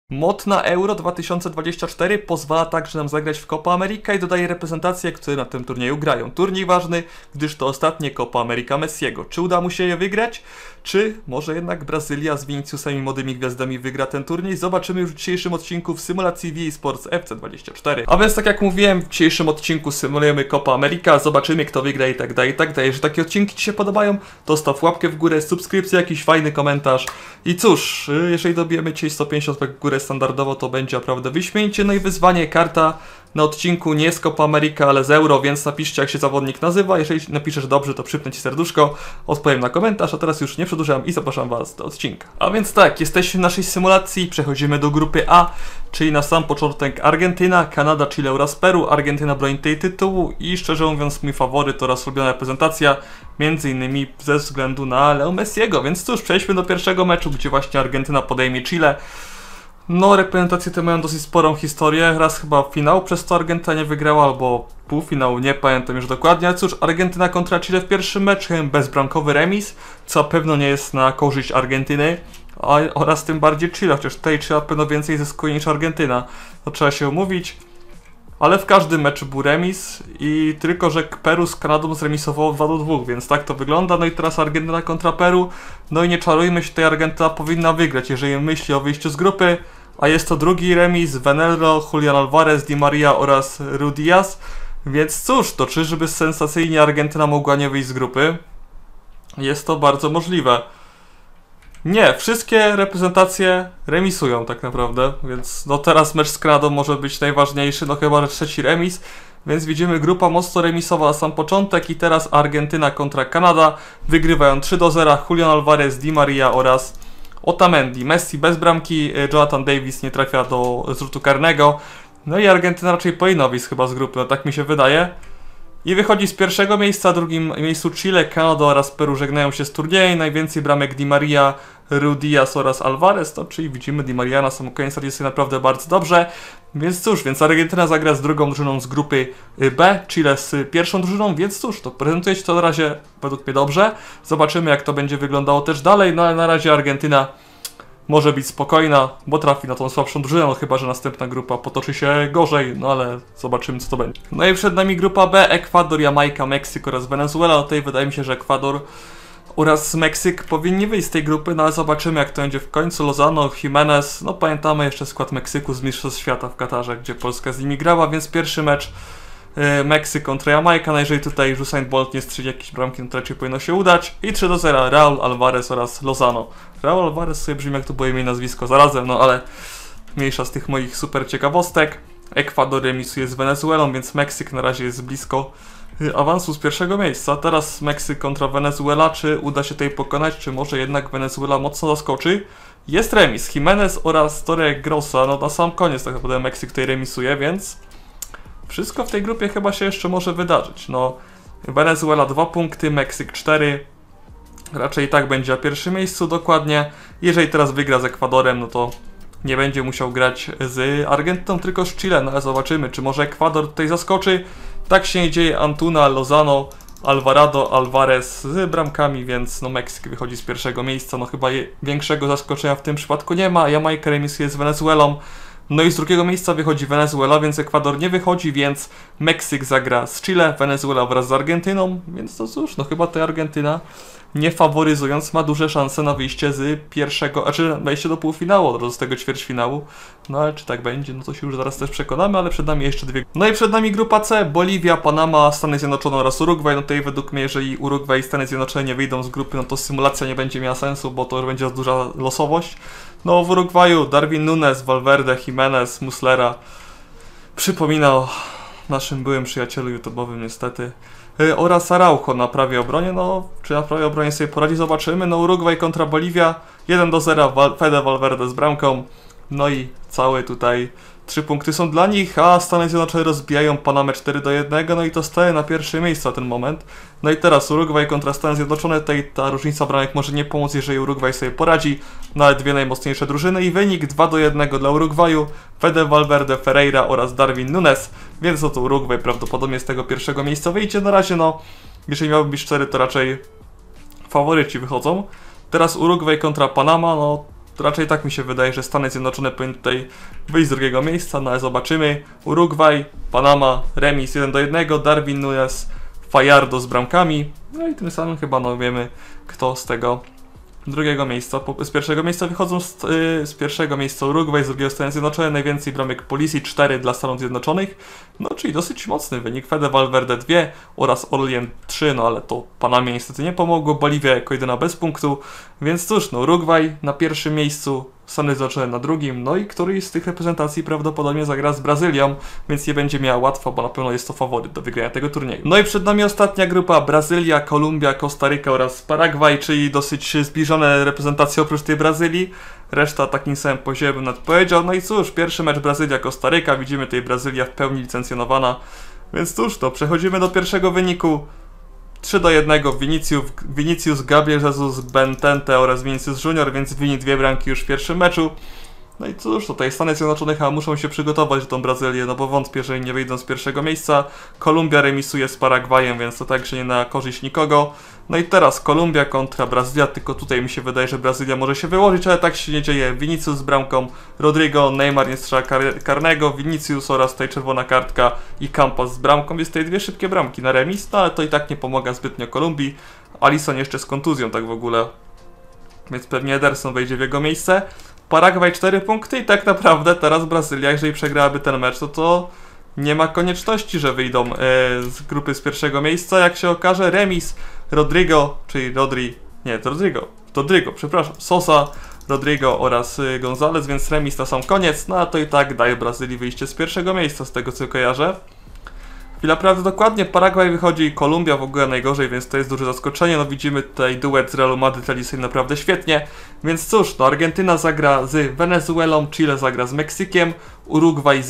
Mod na Euro 2024 pozwala także nam zagrać w Copa America i dodaje reprezentacje, które na tym turnieju grają. Turniej ważny, gdyż to ostatnie Copa America Messiego. Czy uda mu się je wygrać? Czy może jednak Brazylia z Viniciusem i młodymi gwiazdami wygra ten turniej? Zobaczymy już w dzisiejszym odcinku w symulacji VA Sports FC24. A więc tak jak mówiłem, w dzisiejszym odcinku symulujemy Copa America, zobaczymy kto wygra i tak dalej, i tak dalej. Jeżeli takie odcinki Ci się podobają, to staw łapkę w górę, subskrypcję, jakiś fajny komentarz. I cóż, jeżeli dobijemy dzisiaj 150 w górę standardowo, to będzie naprawdę wyśmienicie. No i wyzwanie, karta na odcinku nie z Copa America, ale z Euro, więc napiszcie jak się zawodnik nazywa. Jeżeli napiszesz dobrze, to przypnę Ci serduszko, odpowiem na komentarz, a teraz już nie przedłużam i zapraszam Was do odcinka. A więc tak, jesteśmy w naszej symulacji, przechodzimy do grupy A, czyli na sam początek Argentyna, Kanada, Chile oraz Peru. Argentyna broni tej tytułu i szczerze mówiąc mój faworyt oraz ulubiona reprezentacja, między innymi ze względu na Leo Messiego, więc cóż, przejdźmy do pierwszego meczu, gdzie właśnie Argentyna podejmie Chile. No, reprezentacje te mają dosyć sporą historię. Raz chyba finał przez to Argentyna nie wygrała, albo półfinał, nie pamiętam już dokładnie. Ale cóż, Argentyna kontra Chile w pierwszym meczu, bezbramkowy remis, co pewno nie jest na korzyść Argentyny, oraz tym bardziej Chile, chociaż tutaj Chile pewno więcej zyskuje niż Argentyna. To trzeba się umówić. Ale w każdym meczu był remis i tylko, że Peru z Kanadą zremisowało 2-2, więc tak to wygląda. No i teraz Argentyna kontra Peru. No i nie czarujmy się, tutaj Argentyna powinna wygrać, jeżeli myśli o wyjściu z grupy. A jest to drugi remis, Venero, Julian Alvarez, Di Maria oraz Rudias. Więc cóż, to czyżby sensacyjnie Argentyna mogła nie wyjść z grupy? Jest to bardzo możliwe. Nie, wszystkie reprezentacje remisują tak naprawdę, więc no teraz mecz z Kanadą może być najważniejszy, no chyba że trzeci remis. Więc widzimy grupa mocno remisowa na sam początek i teraz Argentyna kontra Kanada. Wygrywają 3-0, Julian Alvarez, Di Maria oraz Otamendi. Messi bez bramki, Jonathan Davis nie trafia do zrzutu karnego. No i Argentyna raczej powinna wyjść chyba z grupy, no tak mi się wydaje. I wychodzi z pierwszego miejsca, w drugim miejscu Chile, Kanada oraz Peru żegnają się z turniejem. Najwięcej bramek Di Maria, Rudias oraz Alvarez, to czyli widzimy Di Maria na sam koniec radzi sobie naprawdę bardzo dobrze. Więc cóż, więc Argentyna zagra z drugą drużyną z grupy B, Chile z pierwszą drużyną, więc cóż, to prezentuje się to na razie według mnie dobrze. Zobaczymy jak to będzie wyglądało też dalej, no ale na razie Argentyna może być spokojna, bo trafi na tą słabszą drużynę, no chyba że następna grupa potoczy się gorzej, no ale zobaczymy co to będzie. No i przed nami grupa B, Ekwador, Jamajka, Meksyk oraz Wenezuela. No tutaj wydaje mi się, że Ekwador oraz Meksyk powinni wyjść z tej grupy, no ale zobaczymy jak to będzie w końcu. Lozano, Jimenez, no pamiętamy jeszcze skład Meksyku z Mistrzostw Świata w Katarze, gdzie Polska z nimi grała, więc pierwszy mecz Meksyk kontra Jamajka, no jeżeli tutaj Usain Bolt nie strzeli jakieś bramki, no to raczej powinno się udać. I 3-0 Raul Alvarez oraz Lozano. Raul Alvarez sobie brzmi jak to było imię i nazwisko zarazem, no ale mniejsza z tych moich super ciekawostek. Ekwador remisuje z Wenezuelą, więc Meksyk na razie jest blisko awansu z pierwszego miejsca. Teraz Meksyk kontra Wenezuela, czy uda się tutaj pokonać, czy może jednak Wenezuela mocno zaskoczy? Jest remis, Jimenez oraz Torregrossa, no na sam koniec tak naprawdę Meksyk tutaj remisuje, więc wszystko w tej grupie chyba się jeszcze może wydarzyć. No, Wenezuela 2 punkty, Meksyk 4. Raczej tak będzie na pierwszym miejscu dokładnie. Jeżeli teraz wygra z Ekwadorem, no to nie będzie musiał grać z Argentyną, tylko z Chile. No ale zobaczymy, czy może Ekwador tutaj zaskoczy. Tak się nie dzieje. Antuna, Lozano, Alvarado, Alvarez z bramkami, więc no Meksyk wychodzi z pierwszego miejsca. No chyba większego zaskoczenia w tym przypadku nie ma. Jamajka remisuje z Wenezuelą. No i z drugiego miejsca wychodzi Wenezuela, więc Ekwador nie wychodzi, więc Meksyk zagra z Chile, Wenezuela wraz z Argentyną, więc to cóż, no chyba ta Argentyna, nie faworyzując, ma duże szanse na wyjście z pierwszego, wejście do półfinału, do tego ćwierćfinału. No ale czy tak będzie, no to się już zaraz też przekonamy, ale przed nami jeszcze dwie. No i przed nami grupa C, Boliwia, Panama, Stany Zjednoczone oraz Urugwaj. No tutaj według mnie, jeżeli Urugwaj i Stany Zjednoczone nie wyjdą z grupy, no to symulacja nie będzie miała sensu, bo to już będzie duża losowość. No w Urugwaju Darwin Núñez, Valverde, Jimenez, Muslera. Przypomina o naszym byłym przyjacielu YouTube'owym niestety. Oraz Araujo na prawej obronie, no czy na prawej obronie sobie poradzi, zobaczymy. No Urugwaj kontra Boliwia, 1-0, Fede Valverde z bramką. No i całe tutaj 3 punkty są dla nich, a Stany Zjednoczone rozbijają Panamę 4-1, no i to staje na pierwsze miejsce na ten moment. No i teraz Urugwaj kontra Stany Zjednoczone, tutaj ta różnica bramek może nie pomóc, jeżeli Urugwaj sobie poradzi, no ale dwie najmocniejsze drużyny i wynik 2-1 dla Urugwaju, Fede Valverde, Ferreira oraz Darwin Núñez, więc to Urugwaj prawdopodobnie z tego pierwszego miejsca wyjdzie. Na razie no, jeżeli miałby być 4, to raczej faworyci wychodzą. Teraz Urugwaj kontra Panama, no to raczej tak mi się wydaje, że Stany Zjednoczone powinny tutaj wyjść z drugiego miejsca, no ale zobaczymy. Urugwaj, Panama, remis 1-1, Darwin Núñez, Fajardo z bramkami, no i tym samym chyba no wiemy, kto z tego drugiego miejsca, z pierwszego miejsca wychodzą z pierwszego miejsca Urugwaj, z drugiego Stany Zjednoczone, najwięcej bramek Pulisic 4 dla Stanów Zjednoczonych, no czyli dosyć mocny wynik, Fede Valverde 2 oraz Orlien 3, no ale to Panamie niestety nie pomogło, Boliwia jako jedyna bez punktu, więc cóż, no Urugwaj na pierwszym miejscu, Stany Zjednoczone na drugim, no i któryś z tych reprezentacji prawdopodobnie zagra z Brazylią, więc nie będzie miała łatwo, bo na pewno jest to faworyt do wygrania tego turnieju. No i przed nami ostatnia grupa, Brazylia, Kolumbia, Kostaryka oraz Paragwaj, czyli dosyć zbliżone reprezentacje oprócz tej Brazylii. Reszta takim samym poziomem bym nawet powiedział. No i cóż, pierwszy mecz Brazylia-Kostaryka, widzimy tutaj Brazylia w pełni licencjonowana, więc cóż, to przechodzimy do pierwszego wyniku. 3-1 Vinicius, Gabriel Jesus, Bentente oraz Vinicius Junior, więc Vini 2 bramki już w pierwszym meczu. No i cóż, tutaj Stany Zjednoczone chyba muszą się przygotować do tą Brazylię, no bo wątpię, że nie wyjdą z pierwszego miejsca. Kolumbia remisuje z Paragwajem, więc to także nie na korzyść nikogo. No i teraz Kolumbia kontra Brazylia, tylko tutaj mi się wydaje, że Brazylia może się wyłożyć, ale tak się nie dzieje. Vinicius z bramką, Rodrigo, Neymar nie strzela karnego, Vinicius oraz tutaj czerwona kartka i Campas z bramką. Jest tutaj dwie szybkie bramki na remis, no ale to i tak nie pomaga zbytnio Kolumbii. Alisson jeszcze z kontuzją tak w ogóle, więc pewnie Ederson wejdzie w jego miejsce. Paragwaj 4 punkty i tak naprawdę teraz Brazylia, jeżeli przegrałaby ten mecz, to nie ma konieczności, że wyjdą z grupy z pierwszego miejsca. Jak się okaże, remis Rodrigo, czyli Rodrigo, przepraszam, Sosa, Rodrigo oraz Gonzalez, więc remis na sam koniec, no a to i tak daje Brazylii wyjście z pierwszego miejsca, z tego co kojarzę. Chwila prawdy dokładnie, Paragwaj wychodzi, Kolumbia w ogóle najgorzej, więc to jest duże zaskoczenie. No widzimy tutaj duet z Realu Madryt realizuje naprawdę świetnie. Więc cóż, no Argentyna zagra z Wenezuelą, Chile zagra z Meksykiem, Urugwaj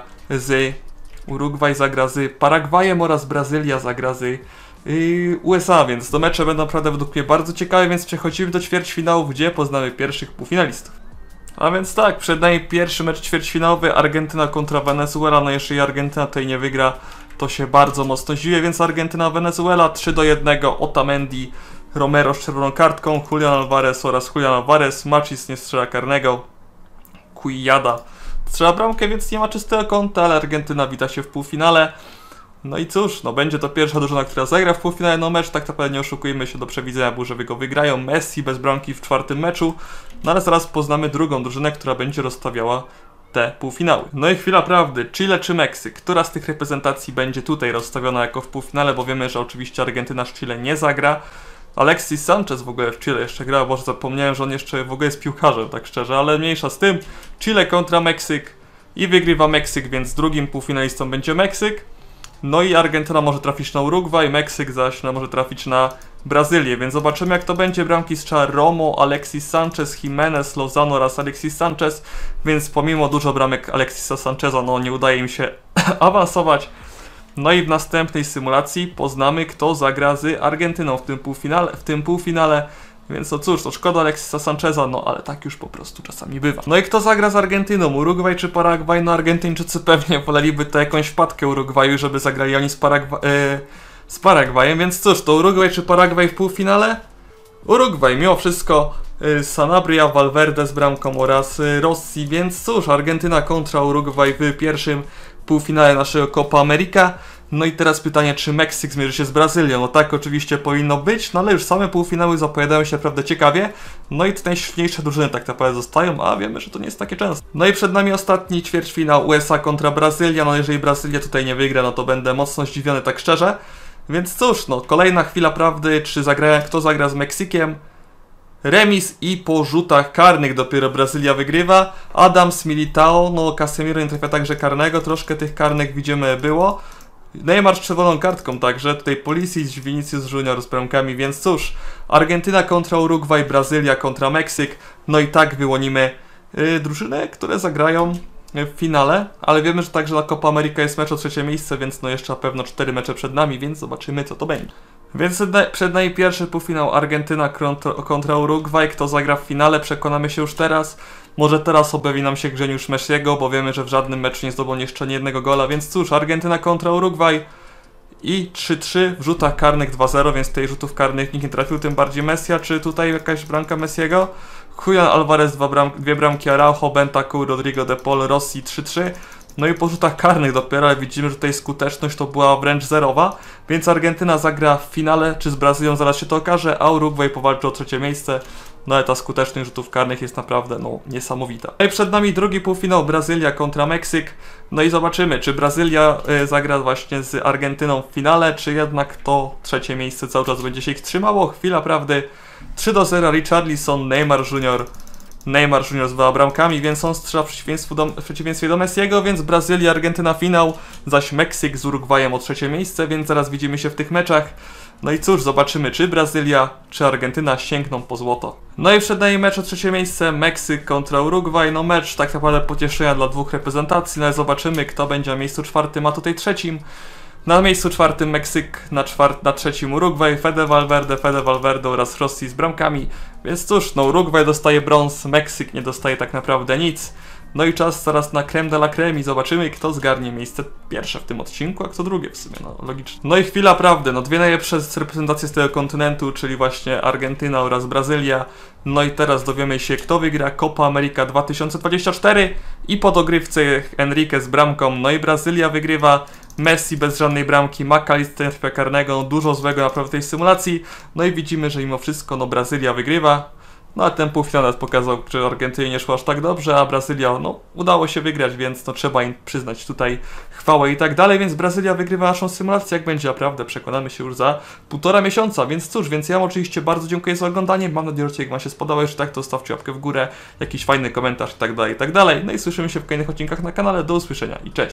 zagra z Paragwajem oraz Brazylia zagra z USA, więc to mecze będą naprawdę według mnie bardzo ciekawe, więc przechodzimy do ćwierćfinałów, gdzie poznamy pierwszych półfinalistów. A więc tak, przed nami pierwszy mecz ćwierćfinałowy, Argentyna kontra Wenezuela, no jeżeli Argentyna tutaj nie wygra, to się bardzo mocno zdziwię, więc Argentyna-Wenezuela 3-1, Otamendi, Romero z czerwoną kartką, Julian Alvarez, Machis nie strzela karnego, Cuijada strzela bramkę, więc nie ma czystego kąta, ale Argentyna wita się w półfinale. No i cóż, no będzie to pierwsza drużyna, która zagra w półfinale, no mecz tak naprawdę nie oszukujmy się, do przewidzenia było, że go wygrają. Messi bez bramki w czwartym meczu, no ale zaraz poznamy drugą drużynę, która będzie rozstawiała te półfinały. No i chwila prawdy, Chile czy Meksyk? Która z tych reprezentacji będzie tutaj rozstawiona jako w półfinale, bo wiemy, że oczywiście Argentyna z Chile nie zagra. Alexis Sanchez w ogóle w Chile jeszcze gra, bo zapomniałem, że on jeszcze w ogóle jest piłkarzem, tak szczerze, ale mniejsza z tym. Chile kontra Meksyk i wygrywa Meksyk, więc drugim półfinalistą będzie Meksyk. No i Argentyna może trafić na Urugwaj, Meksyk zaś może trafić na Brazylię, więc zobaczymy jak to będzie. Bramki strzela Romo, Alexis Sanchez, Jimenez, Lozano oraz Alexis Sanchez, więc pomimo dużo bramek Alexisa Sancheza, no nie udaje im się awansować. No i w następnej symulacji poznamy, kto zagra z Argentyną w tym półfinale. Więc no cóż, to szkoda Alexisa Sancheza, no ale tak już po prostu czasami bywa. No i kto zagra z Argentyną? Urugwaj czy Paragwaj? No Argentyńczycy pewnie woleliby to jakąś wpadkę Urugwaju, żeby zagrali oni z Paragwajem, więc cóż, to Urugwaj czy Paragwaj w półfinale? Urugwaj, mimo wszystko Sanabria, Valverde z bramką oraz Rossi, więc cóż, Argentyna kontra Urugwaj w pierwszym półfinale naszego Copa America. No i teraz pytanie, czy Meksyk zmierzy się z Brazylią? No tak oczywiście powinno być, no ale już same półfinały zapowiadają się naprawdę ciekawie. No i te najsilniejsze drużyny tak naprawdę zostają, a wiemy, że to nie jest takie często. No i przed nami ostatni ćwierćfinał USA kontra Brazylia. No jeżeli Brazylia tutaj nie wygra, no to będę mocno zdziwiony tak szczerze. Więc cóż, no kolejna chwila prawdy, kto zagra z Meksykiem? Remis i po rzutach karnych dopiero Brazylia wygrywa. Adams, Militao, no Casemiro nie trafia także karnego, troszkę tych karnych widzimy było. Neymar z czerwoną kartką także, tutaj Pulisic, Vinicius Junior z bramkami, więc cóż, Argentyna kontra Urugwaj, Brazylia kontra Meksyk, no i tak wyłonimy drużyny, które zagrają w finale, ale wiemy, że także na Copa America jest mecz o trzecie miejsce, więc no jeszcze na pewno 4 mecze przed nami, więc zobaczymy co to będzie. Więc przed nami pierwszy półfinał Argentyna kontra Urugwaj. Kto zagra w finale, przekonamy się już teraz. Może teraz objawi nam się Grzeniusz Messiego, bo wiemy, że w żadnym meczu nie zdobył jeszcze ani jednego gola. Więc cóż, Argentyna kontra Urugwaj. i 3-3 w rzutach karnych 2-0, więc tutaj rzutów karnych nikt nie trafił, tym bardziej Messi. Czy tutaj jakaś bramka Messiego? Julian Alvarez, dwie bramki, Araujo, Bentancur, Rodrigo de Paul, Rossi 3-3. No i po rzutach karnych dopiero, ale widzimy, że tutaj skuteczność to była wręcz zerowa, więc Argentyna zagra w finale, czy z Brazylią zaraz się to okaże, a Urugwaj powalczy o trzecie miejsce. No ale ta skuteczność rzutów karnych jest naprawdę, no, niesamowita. No i przed nami drugi półfinał, Brazylia kontra Meksyk. No i zobaczymy, czy Brazylia zagra właśnie z Argentyną w finale, czy jednak to trzecie miejsce cały czas będzie się ich trzymało. Chwila prawdy, 3-0, Richarlison, Neymar Junior z 2 bramkami, więc on strzela w przeciwieństwie do Messiego, więc Brazylia, Argentyna finał, zaś Meksyk z Urugwajem o trzecie miejsce, więc zaraz widzimy się w tych meczach. No i cóż, zobaczymy, czy Brazylia, czy Argentyna sięgną po złoto. No i przed nami mecz o trzecie miejsce, Meksyk kontra Urugwaj. No mecz tak naprawdę pocieszenia dla dwóch reprezentacji, no ale zobaczymy, kto będzie na miejscu czwartym, a tutaj trzecim. Na miejscu czwartym Meksyk, na trzecim Urugwaj, Fede Valverde oraz Rossi z bramkami. Więc cóż, no Urugwaj dostaje brąz, Meksyk nie dostaje tak naprawdę nic. No i czas zaraz na creme de la creme i zobaczymy, kto zgarnie miejsce pierwsze w tym odcinku, a kto drugie w sumie, no logicznie. No i chwila prawdy, no dwie najlepsze reprezentacje z tego kontynentu, czyli właśnie Argentyna oraz Brazylia. No i teraz dowiemy się, kto wygra Copa America 2024 i po dogrywce Enrique z bramką, no i Brazylia wygrywa. Messi bez żadnej bramki, McAllister karnego, no dużo złego naprawdę w tej symulacji. No i widzimy, że mimo wszystko no Brazylia wygrywa. No a ten półfinał nas pokazał, że Argentynie nie szło aż tak dobrze, a Brazylia, no udało się wygrać, więc no trzeba im przyznać tutaj chwałę i tak dalej, więc Brazylia wygrywa naszą symulację, jak będzie naprawdę, przekonamy się już za 1,5 miesiąca, więc cóż, więc ja wam oczywiście bardzo dziękuję za oglądanie, mam nadzieję, że jak wam się spodobało, jeśli tak, to zostawcie łapkę w górę, jakiś fajny komentarz i tak dalej, no i słyszymy się w kolejnych odcinkach na kanale, do usłyszenia i cześć!